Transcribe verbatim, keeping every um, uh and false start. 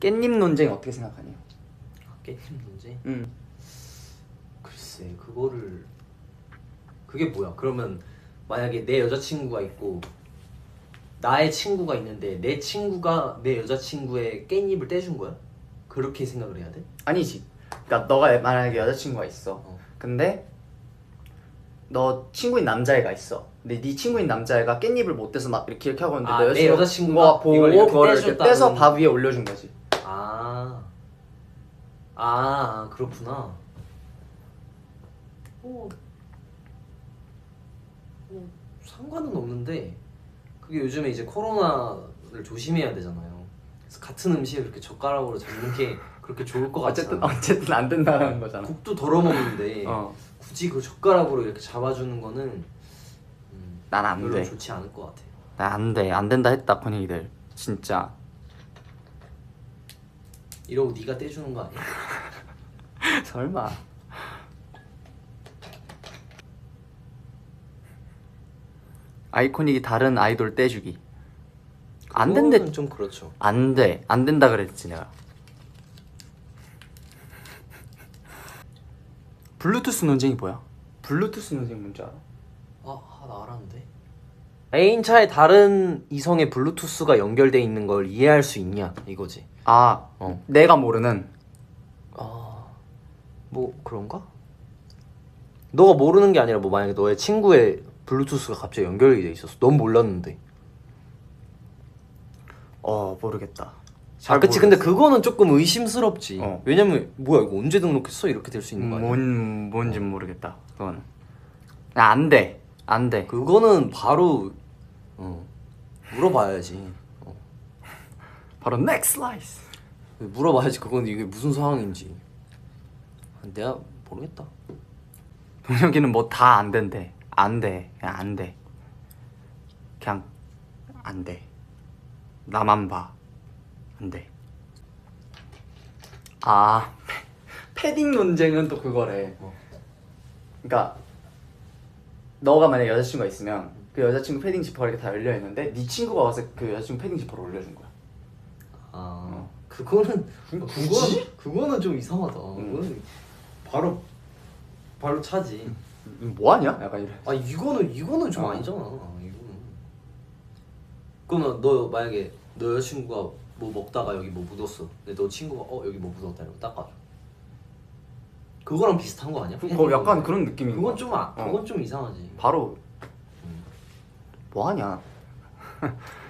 깻잎 논쟁 어떻게 생각하니? 깻잎 논쟁? 응. 글쎄 그거를 그게 뭐야? 그러면 만약에 내 여자친구가 있고 나의 친구가 있는데 내 친구가 내 여자친구의 깻잎을 떼준 거야? 그렇게 생각을 해야 돼? 아니지. 그러니까 너가 만약에 여자친구가 있어. 어. 근데 너 친구인 남자애가 있어. 근데 네 친구인 남자애가 깻잎을 못 떼서 막 이렇게 이렇게 하고 있는데 아, 너 내 여자친구가 보고 이걸 이렇게 그거를 이렇게 떼줬다는... 떼서 밥 위에 올려준 거지. 아, 아 그렇구나. 뭐, 뭐 상관은 없는데 그게 요즘에 이제 코로나를 조심해야 되잖아요. 그래서 같은 음식을 그렇게 젓가락으로 잡는 게 그렇게 좋을 것 같지 어쨌든 않아. 어쨌든 안 된다는 거잖아. 국도 덜어 먹는데 어. 굳이 그 젓가락으로 이렇게 잡아주는 거는 음, 난 안 별로 돼. 좋지 않을 것 같아요. 난 안 돼. 안 된다 했다 분위기들. 진짜. 이러고 네가 떼주는 거 아니야? 설마. 아이코닉이 다른 아이돌 떼주기. 안 된대. 좀 그렇죠. 안 돼. 안 된다 그랬지 내가. 블루투스 논쟁이 뭐야? 블루투스 논쟁 뭔지 알아? 아, 아, 나 알았는데. 애인차에 다른 이성의 블루투스가 연결돼 있는 걸 이해할 수 있냐 이거지. 아, 어. 내가 모르는. 아, 뭐 그런가? 너가 모르는 게 아니라 뭐 만약에 너의 친구의 블루투스가 갑자기 연결이 돼 있었어. 넌 몰랐는데. 어, 모르겠다. 아, 그치. 근데 그거는 조금 의심스럽지. 어. 왜냐면 뭐야 이거 언제 등록했어? 이렇게 될 수 있는 거 아니야? 뭔 뭔지 모르겠다. 그건. 야, 안 돼. 안 돼. 그거는 바로 어, 물어봐야지. 어. 바로 next slice. 물어봐야지. 그건 이게 무슨 상황인지. 내가 모르겠다. 동혁이는 뭐 다 안 된대. 안 돼. 그냥 안 돼. 그냥 안 돼. 나만 봐. 안 돼. 아, 패딩 논쟁은 또 그거래. 어. 그러니까 너가 만약에 여자친구가 있으면 그 여자친구 패딩 지퍼가 이렇게 다 열려 있는데 네 친구가 와서 그 여자친구 패딩 지퍼를 올려준 거야. 아, 어. 그거는 굳이? 그거는 그거는 좀 이상하다. 응. 그거는 바로 바로 차지. 뭐 하냐? 약간 이래. 아 이거는 이거는 좀 어. 아니잖아. 이거는. 그러면 너 만약에 너 여자친구가 뭐 먹다가 여기 뭐 묻었어. 근데 너 친구가 어 여기 뭐 묻었다 이러고 닦아줘. 그거랑 비슷한 거 아니야? 그거 약간 그런 느낌인 그건 거 좀 아, 어. 그건 좀 이상하지. 바로 음. 뭐 하냐?